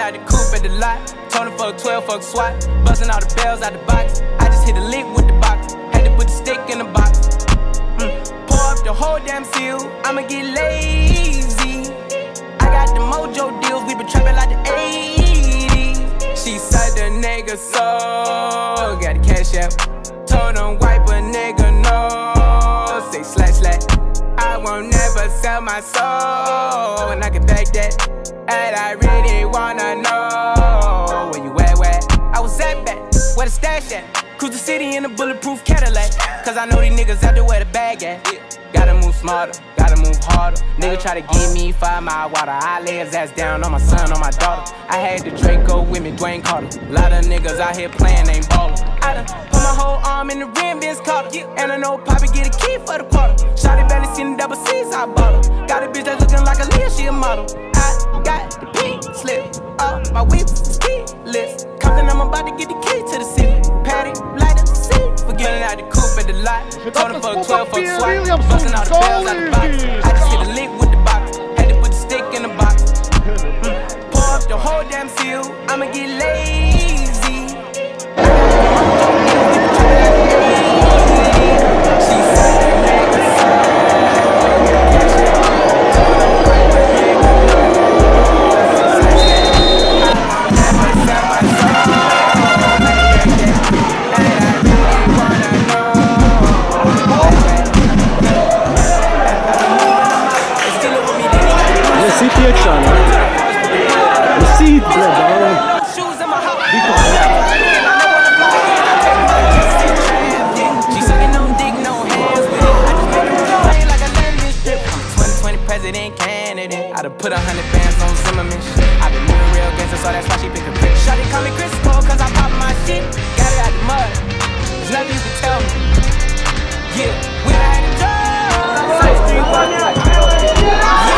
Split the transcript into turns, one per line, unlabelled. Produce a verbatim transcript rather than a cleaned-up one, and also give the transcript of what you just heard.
out the coupe at the lot. Told him fuck twelve, fuck SWAT. Busting all the bells out the box. I just hit a lick with the box. Had to put the stick in the box. Mm. Pour up the whole damn seal. I'ma get lazy. I got the mojo deals. We been trapping like the eighties. She said the nigga so. Got the cash out. Told him wipe a nigga no. Say slash slash. I won't never sell my soul. And I can back that. And I really wanna know where you at, where? I was at back, where the stash at? Cruise the city in a bulletproof Cadillac. Cause I know these niggas out there where the bag at. Gotta move smarter, gotta move harder. Nigga try to give me five mile water. I lay his ass down on my son, on my daughter. I had the Draco with me, Dwayne Carter. A lot of niggas out here playing, ain't ballin'. I done put my whole arm in the rim, Vince Carter. And I know Poppy get a key for the quarter. Shawty barely seen the double C's, I bought her. Got a bitch that's looking like a Leah, she a model. I got the pink slip, uh, my whip is keyless. Compton, I'm about to get the key to the city. Patty, light up the seat. Forgetting out the coupe at the lot. Told him fuck twelve, fuck SWAT. Busting all the bells out the box. I just hit a lick with the box. Had to put the stick in the box. Mm. Pour up the whole damn seal. I'ma get lazy. She said the nigga so. I done put a hundred bands on Zimmerman shit. I been moving real gangster, so that's why she pick a pick. Shawty call me Chris Cole, cause I pop my shit. Got it out the mud, there's nothing you can tell me. Yeah, we had a job. Side street walking.